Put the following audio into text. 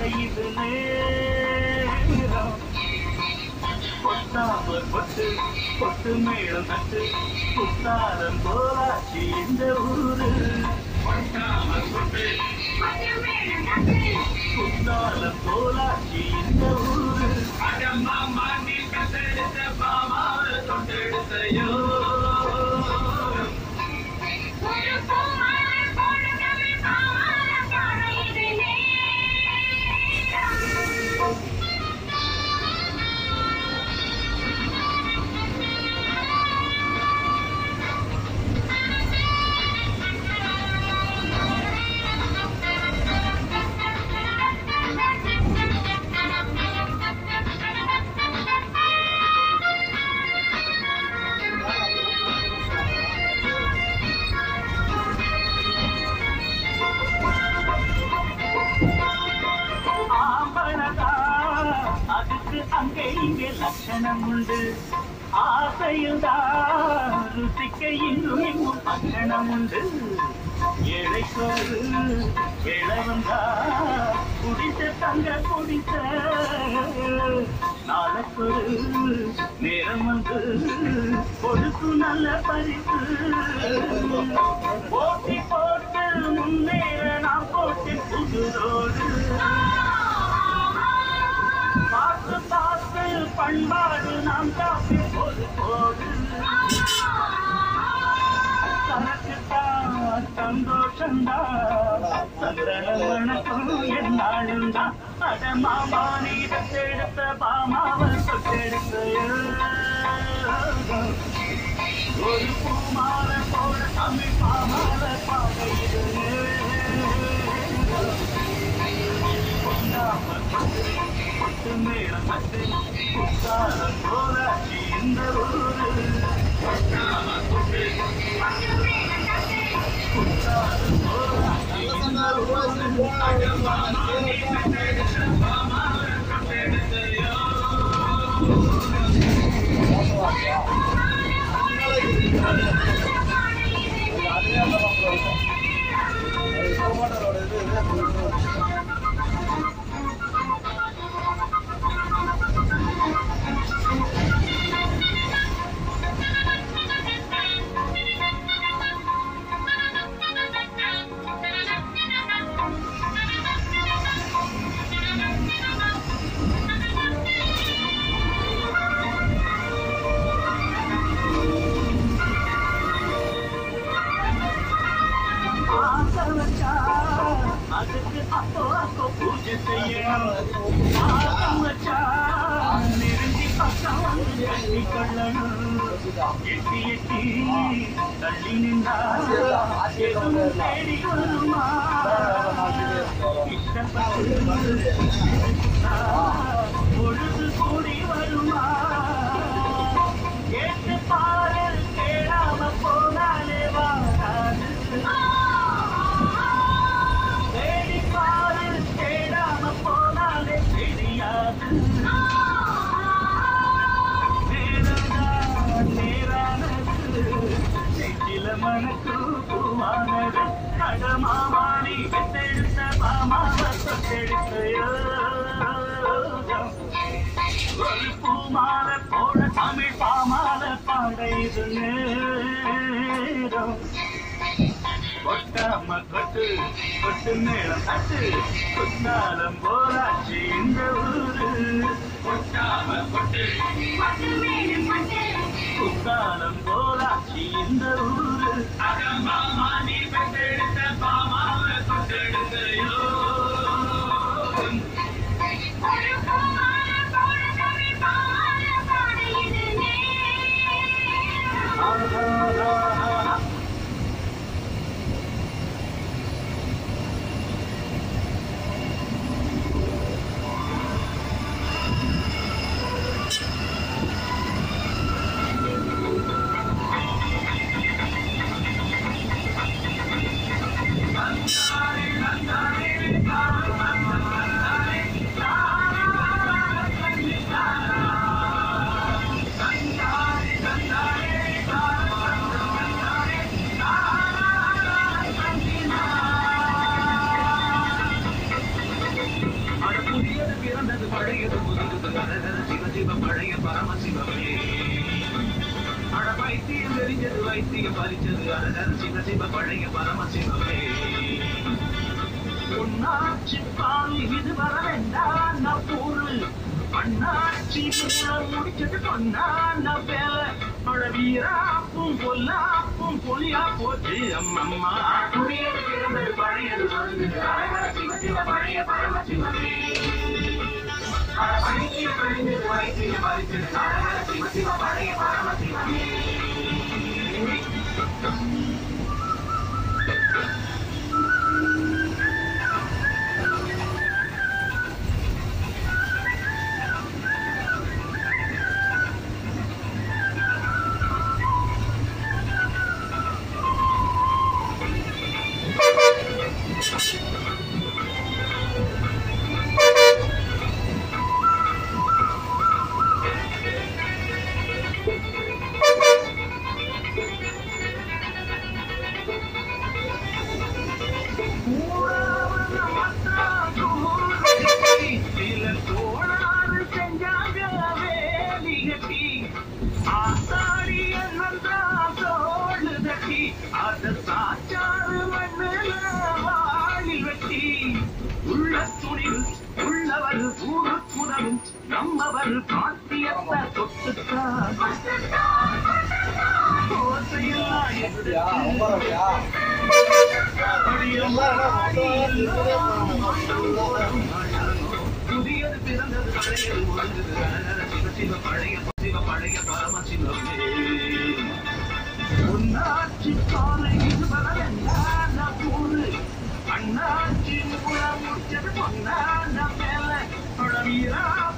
இது நேரம் கொட்டாமல் கொட்டு கொட்டு மேளம் தட்டு குத்தாரம் போராட்சி இந்த ஊரு கொட்டாமல் கொட்டு குத்தாலம் போராட்சி இந்த ஊரு அடம்மா நீ கத்தெடுத்த பாமாவை தொட்டெடுத்தையோ அங்கே இங்கே லட்சணம் உண்டு ஆசையுதான் ருசிக்க இன்னும் இன்னும் பட்சணம் உண்டு ஏழைக்கோரு இளவந்தா குடித்த தங்க குடித்த நாளைக்கொரு நேரம் வந்து கொடுக்கும் நல்ல பரிசு போட்டி போட்டு முன்னேற நாம் போட்டு புதுரோடு பார்த்து பார்த்து பண்பாடு நாம் காப்பி போது போது தனக்குத்தான் சந்தோஷம்தான் சந்திரன் வணக்கம் என்னாலும்தான் அட மாமா நீ தத்தெடுத்த பாமாவை தொட்டெடுத்த ஒரு பூமாலை போட தமிழ் பாமாலை பாதையிடு கொட்டு மேளம் தட்டு குத்தாலம் போராட்சி இந்த ஊரு குத்தாலம் போராட்சி இந்த ஊரு அதுக்கு அப்போ அப்போ பூஜை செய்யணும் வச்சா நெருங்கி பக்கம் வந்து கட்டி கொள்ளணும் எட்டி எட்டி தள்ளி நின்றா எதுவும் தேடி வருமா இஷ்டப்பட்டு பொழுது கூடி வருமா கேட்டு பாரு கேடாம போனாலே வாராது தேடாம போனாலே தெரியாது நேரானது நெஞ்சில மனக்கு பூவானது அடமாவாணி பெத்தெடுத்த மாமாவை தொட்டெடுத்தையோ ஒரு பூமாலை போட தமிழ் பாமாலை பாட இது நேரம் கொட்டாம கொட்டு கொட்டு மேளம் தட்டு குத்தாலம் போராட்சி இந்த ஊரு கொட்டாம கொட்டு குத்தாலம் போராட்சி இந்த ஊரு அகம்மா நீ பெற்றெடுத்த பாமாவை தொட்டெடுத்தையோ சிவ சிவ பழைய பரமசிவமே பொன்னாட்சி பால் இது வர வேண்டாம் ஊரு அண்ணாச்சி மூலம் முடிச்சது பொன்னான வேலை மழை வீராப்பும் பொல்லாப்பும் பொலியா போச்சு அம்மம்மா குடியேறு பிறந்தது பழையது சிவ சிவ பழைய பரமசிவமே சிவ சிவ பழைய பரமசிவமே நம்மவர் பாத்தியத்தை தொட்டுத்தான் புதியது பிறந்தது பழையது ஒழுங்குது சிவ பழைய சிவ பழைய பரமசிவமே பொன்னாட்சி காலை இது வரவேண்டான ஊரு அண்ணாச்சி மூலம் முடிச்சது பொன்னான மேல பழவீரா